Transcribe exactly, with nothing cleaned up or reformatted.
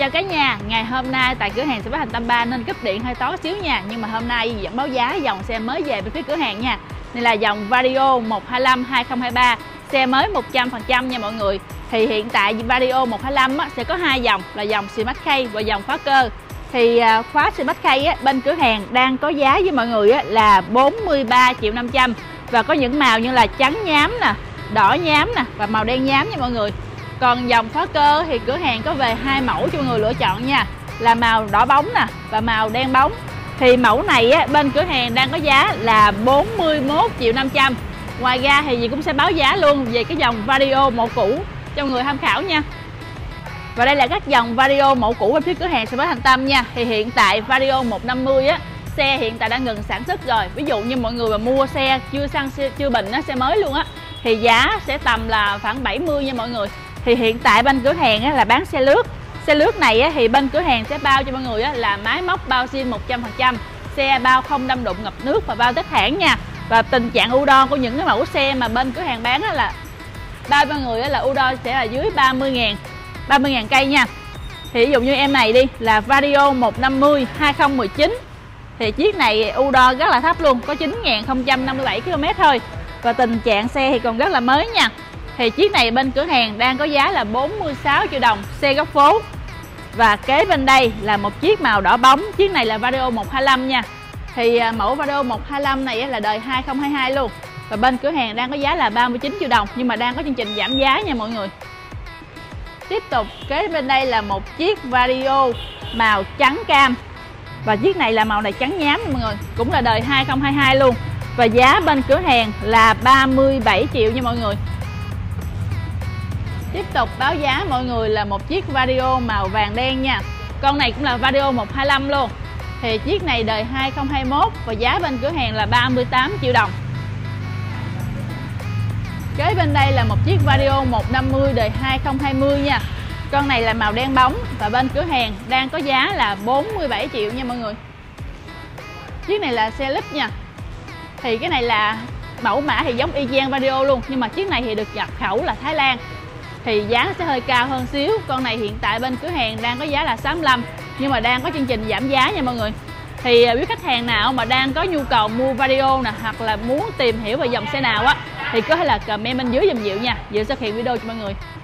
Chào cả nhà, ngày hôm nay tại cửa hàng xe Bách Thành Tâm Ba nên cúp điện hơi tối xíu nha. Nhưng mà hôm nay vẫn báo giá dòng xe mới về bên phía cửa hàng nha. Này là dòng Vario một hai lăm hai không hai ba, xe mới một trăm phần trăm nha mọi người. Thì hiện tại Vario một hai lăm á, sẽ có hai dòng là dòng Smart K và dòng khóa cơ. Thì khóa Smart K á, bên cửa hàng đang có giá với mọi người á, là bốn mươi ba triệu năm trăm. Và có những màu như là trắng nhám nè, đỏ nhám nè và màu đen nhám nha mọi người. Còn dòng khóa cơ thì cửa hàng có về hai mẫu cho mọi người lựa chọn nha, là màu đỏ bóng nè và màu đen bóng. Thì mẫu này á, bên cửa hàng đang có giá là bốn mươi mốt triệu năm trăm. Ngoài ra thì dì cũng sẽ báo giá luôn về cái dòng Vario mẫu cũ cho mọi người tham khảo nha. Và đây là các dòng Vario mẫu cũ bên phía cửa hàng xe Bách Thành Tâm nha. Thì hiện tại Vario một năm mươi á, xe hiện tại đã ngừng sản xuất rồi. Ví dụ như mọi người mà mua xe chưa xăng chưa bình á, xe mới luôn á, thì giá sẽ tầm là khoảng bảy mươi nha mọi người. Thì hiện tại bên cửa hàng á, là bán xe lướt. Xe lướt này á, thì bên cửa hàng sẽ bao cho mọi người á, là máy móc bao zin một trăm phần trăm, xe bao không đâm đụng ngập nước và bao tất hãng nha. Và tình trạng ưu đo của những cái mẫu xe mà bên cửa hàng bán á, là bao mọi người á, là ưu đo sẽ là dưới ba mươi ngàn, ba mươi ngàn cây nha. Thì ví dụ như em này đi là Vario một năm mươi hai không một chín, thì chiếc này ưu đo rất là thấp luôn, có chín nghìn không trăm năm mươi bảy ki lô mét thôi. Và tình trạng xe thì còn rất là mới nha. Thì chiếc này bên cửa hàng đang có giá là bốn mươi sáu triệu đồng, xe góc phố. Và kế bên đây là một chiếc màu đỏ bóng, chiếc này là Vario một hai lăm nha. Thì mẫu Vario một hai lăm này là đời hai không hai hai luôn. Và bên cửa hàng đang có giá là ba mươi chín triệu đồng, nhưng mà đang có chương trình giảm giá nha mọi người. Tiếp tục kế bên đây là một chiếc Vario màu trắng cam. Và chiếc này là màu này trắng nhám mọi người, cũng là đời hai không hai hai luôn. Và giá bên cửa hàng là ba mươi bảy triệu nha mọi người. Tiếp tục báo giá mọi người là một chiếc Vario màu vàng đen nha. Con này cũng là Vario một hai lăm luôn. Thì chiếc này đời hai không hai mốt và giá bên cửa hàng là ba mươi tám triệu đồng. Kế bên đây là một chiếc Vario một năm mươi đời hai không hai không nha. Con này là màu đen bóng và bên cửa hàng đang có giá là bốn mươi bảy triệu nha mọi người. Chiếc này là xe lít nha. Thì cái này là mẫu mã thì giống y chang Vario luôn, nhưng mà chiếc này thì được nhập khẩu là Thái Lan. Thì giá sẽ hơi cao hơn xíu. Con này hiện tại bên cửa hàng đang có giá là sáu mươi lăm, nhưng mà đang có chương trình giảm giá nha mọi người. Thì quý khách hàng nào mà đang có nhu cầu mua Vario nè, hoặc là muốn tìm hiểu về dòng xe nào á, thì có thể là comment bên dưới giùm Diệu nha. Diệu sẽ thực hiện video cho mọi người.